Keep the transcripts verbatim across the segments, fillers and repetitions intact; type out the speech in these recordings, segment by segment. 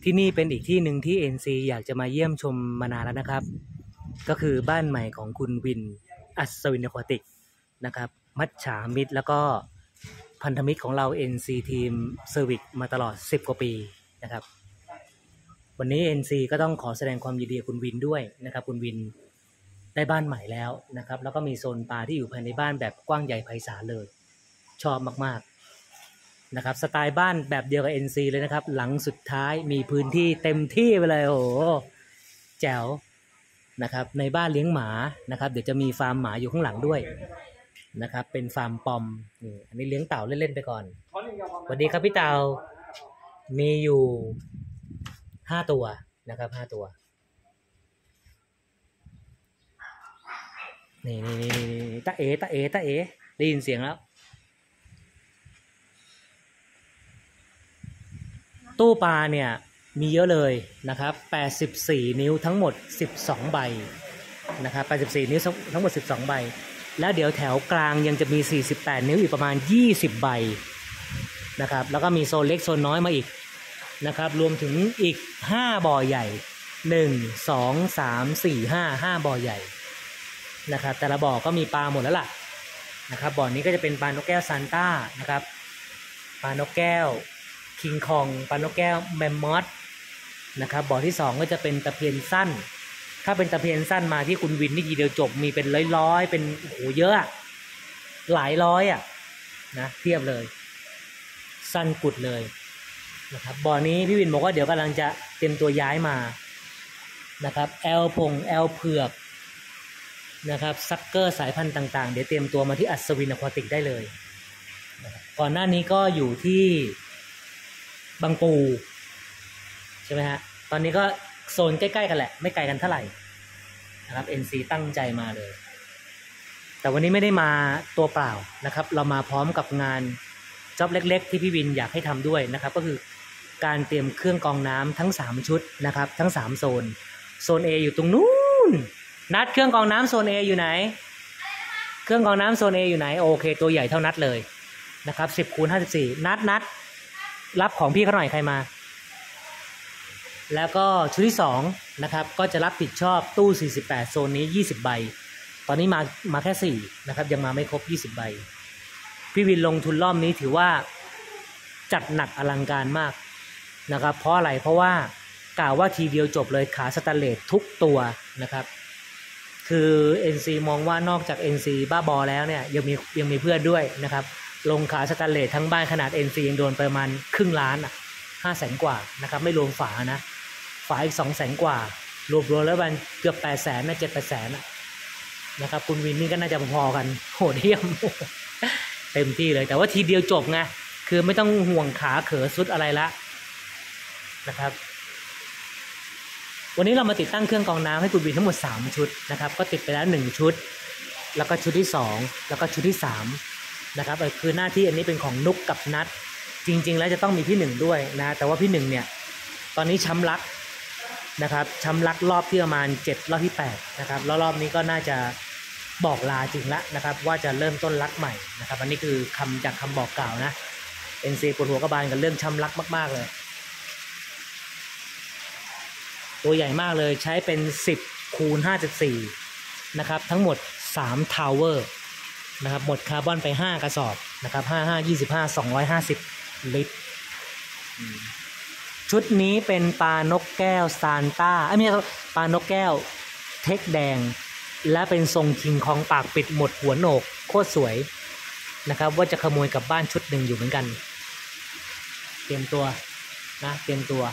ที่นี่เป็นอีกที่หนึ่งที่ เอ็น ซี อยากจะมาเยี่ยมชมมานานแล้วนะครับก็คือบ้านใหม่ของคุณวินอัศวินอควาติกนะครับมัจฉามิตรแล้วก็พันธมิตรของเรา เอ็น ซี ทีมเซอร์วิสมาตลอดสิบกว่าปีนะครับวันนี้ เอ็น ซี ก็ต้องขอแสดงความยินดีกับคุณวินด้วยนะครับคุณวินได้บ้านใหม่แล้วนะครับแล้วก็มีโซนปลาที่อยู่ภายในบ้านแบบกว้างใหญ่ไพศาลเลยชอบมากๆนะครับสไตล์บ้านแบบเดียวกับ เอ็น ซี เลยนะครับหลังสุดท้ายมีพื้นที่เต็มที่ไปเลยโอ้โหแจ๋วนะครับในบ้านเลี้ยงหมานะครับเดี๋ยวจะมีฟาร์มหมาอยู่ข้างหลังด้วยนะครับเป็นฟาร์มปอมนี่อันนี้เลี้ยงเต่าเล่นๆไปก่อนสวัสดีครับพี่เต่ามีอยู่ห้าตัวนะครับห้าตัวนี่นี่นี่นี่ตาเอ๋ตาเอ๋ตาเอ๋ได้ยินเสียงแล้วตู้ปลาเนี่ยมีเยอะเลยนะครับแปดสิบสี่นิ้วทั้งหมดสิบสองใบนะครับแปดสิบสี่นิ้วทั้งหมดสิบสองใบแล้วเดี๋ยวแถวกลางยังจะมีสี่สิบแปดนิ้วอีกประมาณยี่สิบใบนะครับแล้วก็มีโซนเล็กโซนน้อยมาอีกนะครับรวมถึงอีกห้าบ่อใหญ่หนึ่ง สอง สาม สี่ ห้า ห้าบ่อใหญ่นะครับแต่ละบ่อก็มีปลาหมดแล้วล่ะนะครับบ่อนี้ก็จะเป็นปลานกแก้วซานต้านะครับปลานกแก้วคิงคองปลานกแก้วแมมมอธนะครับบ่อที่สองก็จะเป็นตะเพียนสั้นถ้าเป็นตะเพียนสั้นมาที่คุณวินนี่ทีเดียวจบมีเป็นร้อยๆเป็นโอ้โหเยอะหลายร้อยอ่ะนะเทียบเลยสั้นกุดเลยนะครับบ่อนี้พี่วินบอกว่าเดี๋ยวกำลังจะเตรียมตัวย้ายมานะครับแอลพงแอลเผือกนะครับซักเกอร์สายพันธุ์ต่างๆเดี๋ยวเตรียมตัวมาที่อัศวินอควาติกได้เลยก่อนหน้านี้ก็อยู่ที่บางปูใช่ไหมฮะตอนนี้ก็โซนใกล้ๆกันแหละไม่ไกลกันเท่าไหร่นะครับ เอ็น ซี ตั้งใจมาเลยแต่วันนี้ไม่ได้มาตัวเปล่านะครับเรามาพร้อมกับงานจ็อบเล็กๆที่พี่วินอยากให้ทำด้วยนะครับก็คือการเตรียมเครื่องกรองน้ำทั้งสามชุดนะครับทั้งสามโซนโซน A อยู่ตรงนู้นนัดเครื่องกรองน้ำโซน A อยู่ไหนเครื่องกรองน้ำโซน A อยู่ไหนโอเคตัวใหญ่เท่านัดเลยนะครับสิบคูณห้าสิบสี่นัดนัดรับของพี่เขาหน่อยใครมาแล้วก็ชุดที่สองนะครับก็จะรับผิดชอบตู้สี่สิบแปดโซนนี้ยี่สิบใบตอนนี้มามาแค่สี่นะครับยังมาไม่ครบยี่สิบใบพี่วินลงทุนรอบนี้ถือว่าจัดหนักอลังการมากนะครับเพราะอะไรเพราะว่ากล่าวว่าทีเดียวจบเลยขาสแตนเลสทุกตัวนะครับคือ เอ็น ซี มองว่านอกจาก เอ็น ซี บ้าบอแล้วเนี่ยยังมียังมีเพื่อนด้วยนะครับลงขาสแตนเลสทั้งบ้านขนาด เอ็น ซี ยังโดนประมาณครึ่งล้านอ่ะห้าแสนกว่านะครับไม่รวมฝานะฝาอีกสองแสนกว่ารวมรวมแล้วมันเกือบแปดแสนนะเจ็ดแปดแสนนะครับคุณวินนี่ก็น่าจะพอกันโหดเยี่ยมเต็มที่เลยแต่ว่าทีเดียวจบไงคือไม่ต้องห่วงขาเขอสุดอะไรละนะครับวันนี้เรามาติดตั้งเครื่องกรองน้ำให้คุณวินทั้งหมดสามชุดนะครับก็ติดไปแล้วหนึ่งชุดแล้วก็ชุดที่สองแล้วก็ชุดที่สามนะครับคือหน้าที่อันนี้เป็นของนุกกับนัดจริงๆแล้วจะต้องมีพี่หนึ่งด้วยนะแต่ว่าพี่หนึ่งเนี่ยตอนนี้ช้ำรักนะครับช้ำรักรอบที่ประมาณเจ็ดรอบที่แปดนะครับแล้วรอบนี้ก็น่าจะบอกลาจริงละนะครับว่าจะเริ่มต้นรักใหม่นะครับอันนี้คือคำจากคำบอกกล่าวนะ เอ็น ซี ปวดหัวกระบาลกับเรื่องช้ำรักมากๆเลยตัวใหญ่มากเลยใช้เป็นสิบคูณห้าสิบสี่นะครับทั้งหมดสามทาวเวอร์นะครับหมดคาร์บอนไปห้ากระสอบนะครับห้า ห้า ยี่สิบห้า สองร้อยห้าสิบลิตรชุดนี้เป็นปลานกแก้วซานต้าไอ้ไม่ใช่ปลานกแก้วเทคแดงและเป็นทรงคิงคองปากปิดหมดหัวโหนกโคตรสวยนะครับว่าจะขโมยกลับบ้านชุดหนึ่งอยู่เหมือนกันเตรียมตัวนะเตรียมตัว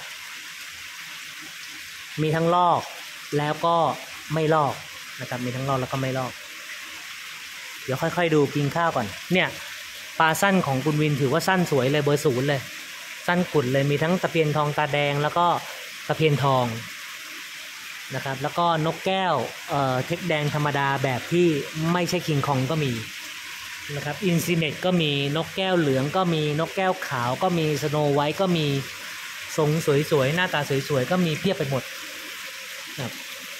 มีทั้งลอกแล้วก็ไม่ลอกนะครับมีทั้งลอกแล้วก็ไม่ลอกเดี๋ยวค่อยๆดูกินข้าวก่อนเนี่ยปลาสั้นของคุณวินถือว่าสั้นสวยเลยเบอร์ศูนย์เลยสั้นกุดเลยมีทั้งตะเพียนทองตาแดงแล้วก็ตะเพียนทองนะครับแล้วก็นกแก้วเอ่อเทคแดงธรรมดาแบบที่ไม่ใช่คิงคองก็มีนะครับอินซิเนตก็มีนกแก้วเหลืองก็มีนกแก้วขาวก็มีสโนไวท์ก็มีทรงสวยๆหน้าตาสวยๆก็มีเพียบไปหมดครับ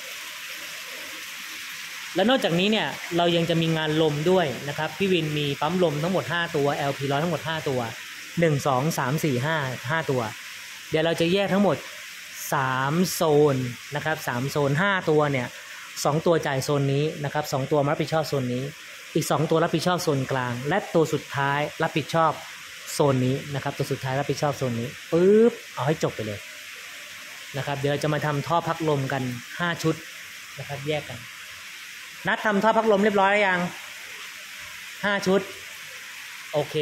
และนอกจากนี้เนี่ยเรายังจะมีงานลมด้วยนะครับพี่วินมีปั๊มลมทั้งหมดห้าตัว แอล พี หนึ่งร้อยทั้งหมดห้าตัวหนึ่ง สอง สาม สี่ ห้า ห้าตัวเดี๋ยวเราจะแยกทั้งหมดสามโซนนะครับสามโซนห้าตัวเนี่ยสองตัวจ่ายโซนนี้นะครับสองตัวรับผิดชอบโซนนี้อีกสองตัวรับผิดชอบโซนกลางและตัวสุดท้ายรับผิดชอบโซนนี้นะครับตัวสุดท้ายรับผิดชอบโซนนี้ปึ๊บเอาให้จบไปเลยนะครับเดี๋ยวจะมาทำท่อพักลมกันห้าชุดนะครับแยกกันนัดทำท่อพักลมเรียบร้อยหรือยังห้าชุดโอเค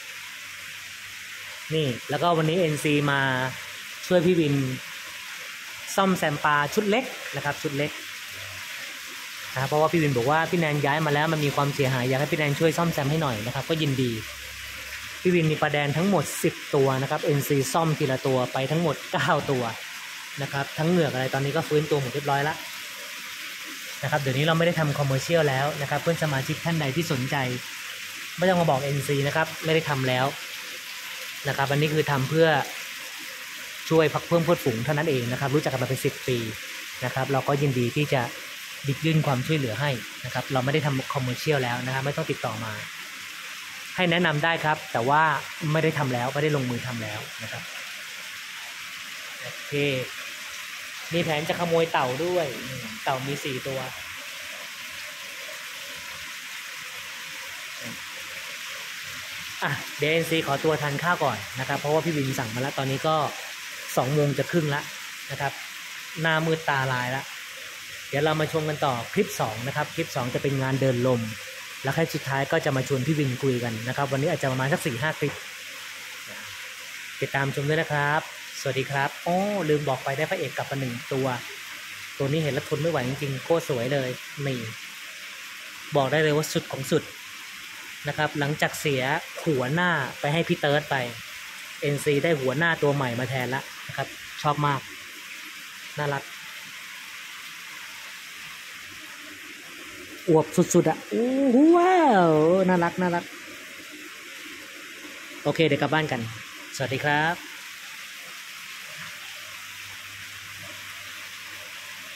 นี่แล้วก็วันนี้ เอ็น ซี มาช่วยพี่วินซ่อมแซมปลาชุดเล็กนะครับชุดเล็กนะเพราะว่าพี่วินบอกว่าพี่แนนย้ายมาแล้วมันมีความเสียหายอยากให้พี่แนนช่วยซ่อมแซมให้หน่อยนะครับก็ยินดีพี่วินมีปลาแดนทั้งหมดสิบตัวนะครับ เอ็น ซี ซ่อมทีละตัวไปทั้งหมดเก้าตัวนะครับทั้งเหงือกอะไรตอนนี้ก็ฟื้นตัวหมดเรียบร้อยแล้วนะครับเดี๋ยวนี้เราไม่ได้ทำคอมเมอร์เชียลแล้วนะครับเพื่อนสมาชิกท่านใดที่สนใจไม่ต้องมาบอก เอ็น ซี นะครับไม่ได้ทำแล้วนะครับอันนี้คือทำเพื่อช่วยพักเพิ่มเพื่อฝูงเท่านั้นเองนะครับรู้จักกันมาเป็นสิบปีนะครับเราก็ยินดีที่จะดิบยื่นความช่วยเหลือให้นะครับเราไม่ได้ทำคอมเมอร์เชียลแล้วนะครับไม่ต้องติดต่อมาให้แนะนำได้ครับแต่ว่าไม่ได้ทำแล้วไม่ได้ลงมือทำแล้วนะครับโอเคมีแผนจะขโมยเต่าด้วยเต่ามีสี่ตัวอ่ะเดนซีขอตัวทานข้าวก่อนนะครับเพราะว่าพี่วินสั่งมาแล้วตอนนี้ก็สองโมงจะครึ่งละนะครับหน้ามืดตาลายละเดี๋ยวเรามาชมกันต่อคลิปสองนะครับคลิปสองจะเป็นงานเดินลมแล้วคลิปสุดท้ายก็จะมาชวนพี่วินคุยกันนะครับวันนี้อาจจะประมาณสักสี่ห้าคลิปติดตามชมด้วยนะครับสวัสดีครับโอ้ลืมบอกไปได้พระเอกกลับมาหนึ่งตัวตัวนี้เห็นแล้วทนไม่ไหวจริงๆโคตรสวยเลยนี่บอกได้เลยว่าสุดของสุดนะครับหลังจากเสียหัวหน้าไปให้พี่เติร์ดไป เอ็น ซี ได้หัวหน้าตัวใหม่มาแทนละนะครับชอบมากน่ารักอวบสุดๆอ่ะโอ้ว้าวน่ารักน่ารักโอเคเดี๋ยวกลับบ้านกันสวัสดีครับ